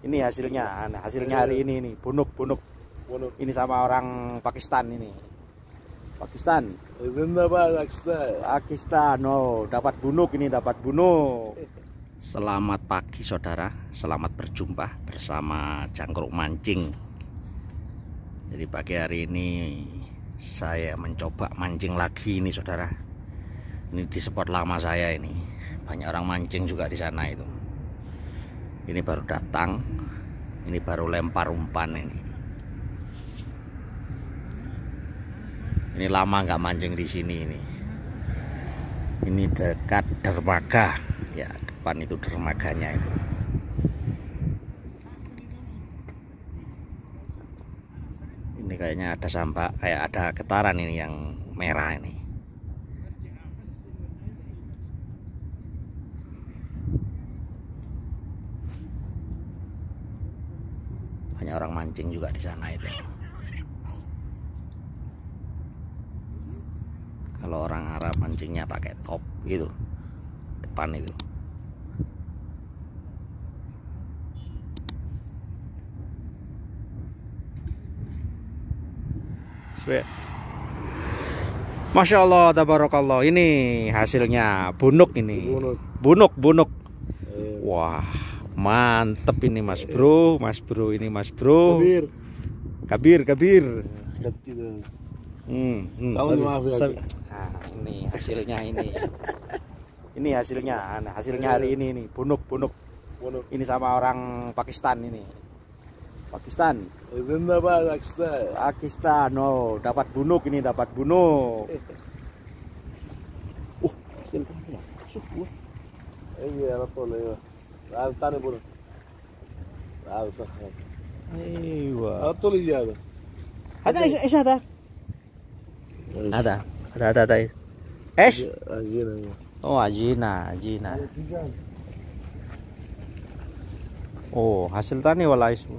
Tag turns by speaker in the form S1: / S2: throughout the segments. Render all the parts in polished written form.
S1: Ini hasilnya. Nah, hasilnya hari ini nih, bunuk. Ini sama orang Pakistan ini. Pakistan. Pakistan. Oh, dapat bunuk ini, dapat bunuk. Selamat pagi saudara, selamat berjumpa bersama Jangkruk Mancing. Jadi pagi hari ini saya mencoba mancing lagi ini saudara. Ini di spot lama saya ini. Banyak orang mancing juga di sana itu. Ini baru datang. Ini baru lempar umpan ini. Ini lama nggak mancing di sini ini. Ini dekat dermaga. Ya, depan itu dermaganya itu. Ini kayaknya ada sampah, kayak ada getaran ini yang merah ini. Banyak orang mancing juga di sana itu. Kalau orang Arab mancingnya pakai top gitu, depan itu. Masya Allah, tabarakallah. Ini hasilnya bunuk ini. Bunuk. Wah, mantep ini mas bro. Ini mas bro. Kabir. Nah, ini hasilnya ini. Ini hasilnya. Nah, hasilnya hari ini nih, bunuk. Ini sama orang Pakistan ini. Pakistan. Oh, dapat bunuk ini, dapat bunuk.
S2: Iya, betul ya. Tani bro.
S1: Aywa.
S2: Betul iya.
S1: Ada is ada. Ada. Es? Oh, ajina. Oh, hasil tani wala isu.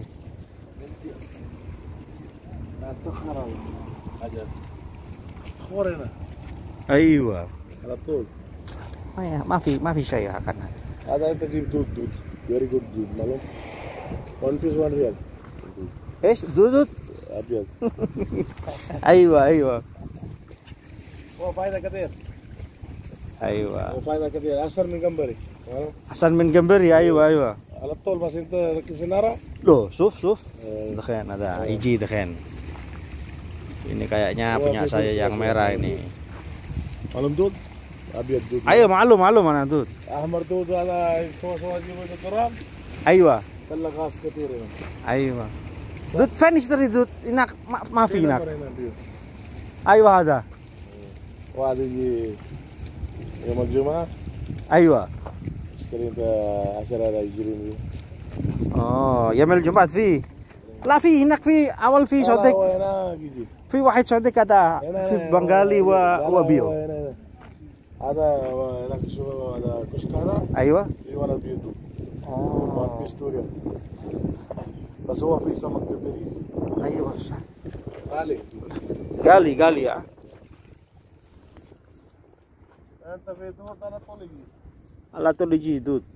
S1: Aywa.
S2: Betul.
S1: Oh ya, maafi saya akan.
S2: Ada yang tadi dud. Very good dud. Malam. One piece one real.
S1: Es, dudut.
S2: Abjad.
S1: Aywa.
S2: Oh, faida kathir.
S1: Aywa.
S2: Oh, faida kathir. Asar min gambari.
S1: Hasan min Gambari, aywa.
S2: على طول بس انت ركب سنارة.
S1: Loh, suf. Dekhen ada iji dekhen. Ini kayaknya punya saya yang merah ini.
S2: معلوم دود ابيض دود.
S1: Ayo, maklum ana dud.
S2: احمر دود على سوا جيبه التراب.
S1: Aywa.
S2: خلى غاز كثير هنا.
S1: Aywa. Dud finish tadi dud. Inak maafi nak. Aywa hada.
S2: وهذا يجي يوم الجمعة
S1: Aywa.
S2: اشتري انت 10 يجري.
S1: Oh, يوم الجمعة فيه. لا في هناك في أول في صدق.
S2: هنا يجي.
S1: في واحد صدق كذا في بنغالي وبيو.
S2: هذا هناك شو هذا كشك هذا.
S1: أيوة.
S2: في ولد بيته. ما في ستوريا. بس هو في سمك كثير.
S1: أيوة صح.
S2: غالي
S1: يا.
S2: انت في دود على طول يجي.
S1: على طول يجي دود.